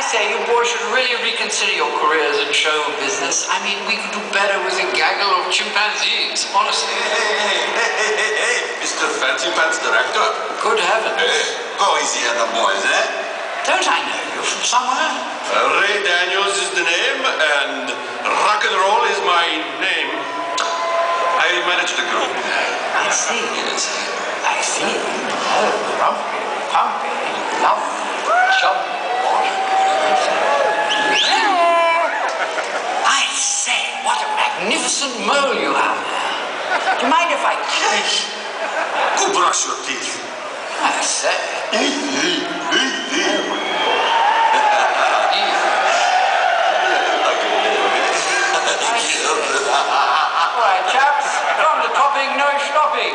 say, you boys should really reconsider your careers in show business. I mean, we could do better with a gaggle of chimpanzees, honestly. Hey, Mr. Fancy Pants Director. Good heavens. Hey, go easy on the boys, eh? Don't I know you from somewhere? Ray Daniels is the name, and rock and roll is my name. I manage the group. I see. Yes. I see. Oh, grumpy, pumpy, lovely, chubby. I say, what a magnificent mole you have there. Do you mind if I kiss? Go brush your teeth. I say. All right, chaps, from the topping, no stopping.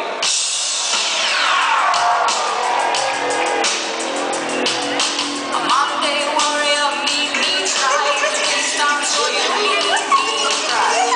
A Monday warrior, meet me, try to taste on so you need me, try.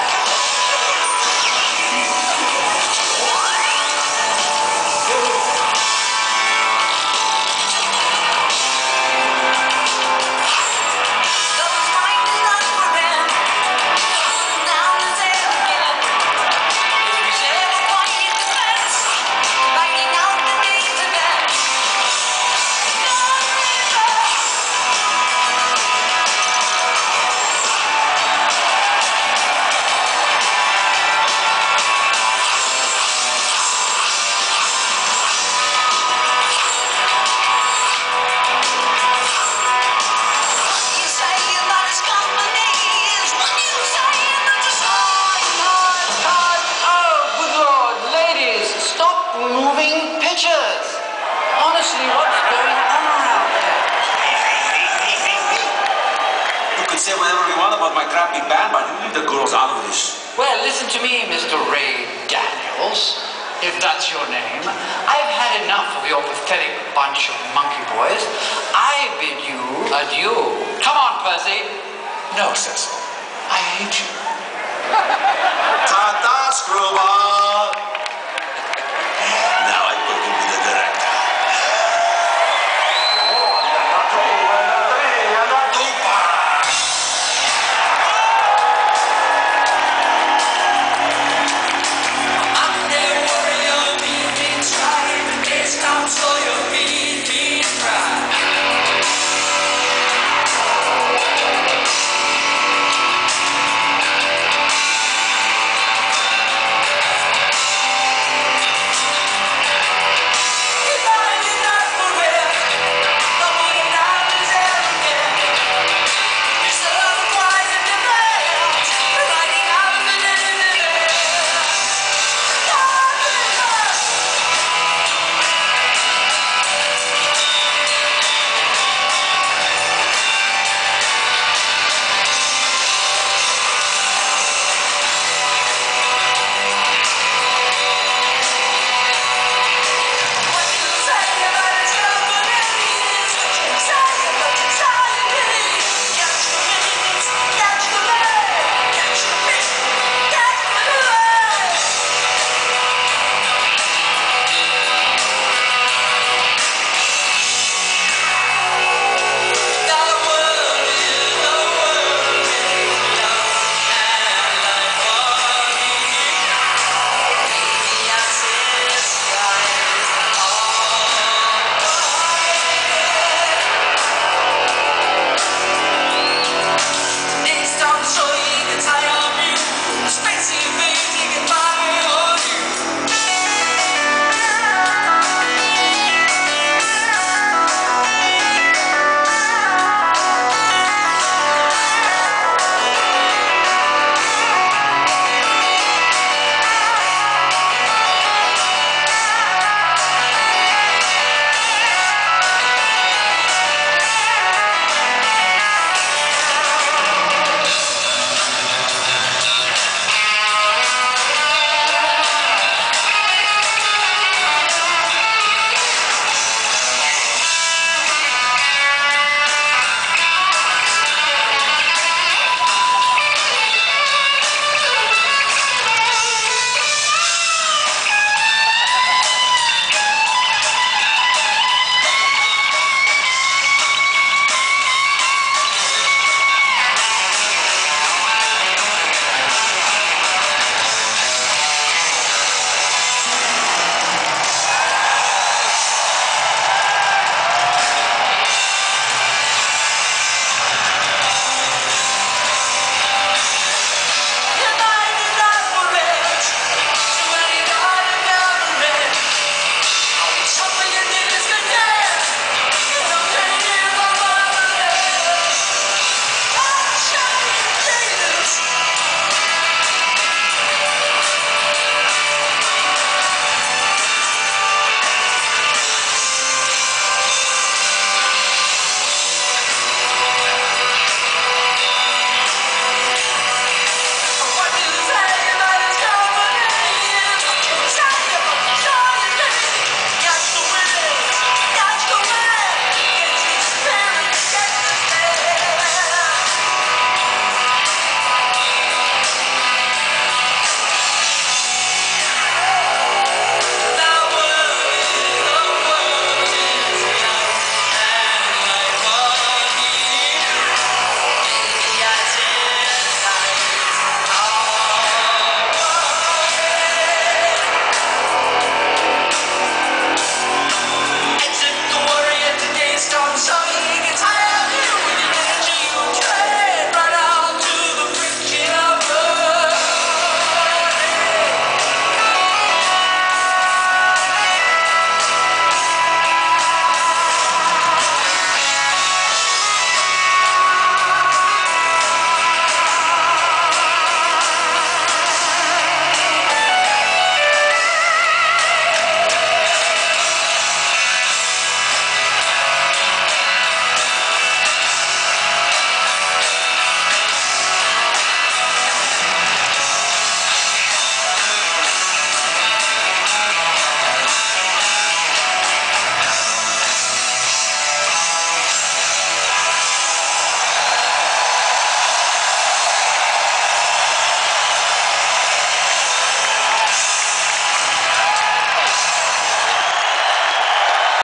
Honestly, what's going on around here? You can say whatever you want about my crappy band, but you leave the girls out of this. Well, listen to me, Mr. Ray Daniels, if that's your name. I've had enough of your pathetic bunch of monkey boys. I bid you adieu. Come on, Percy. No, Cecil. I hate you. Ta-ta, screwball.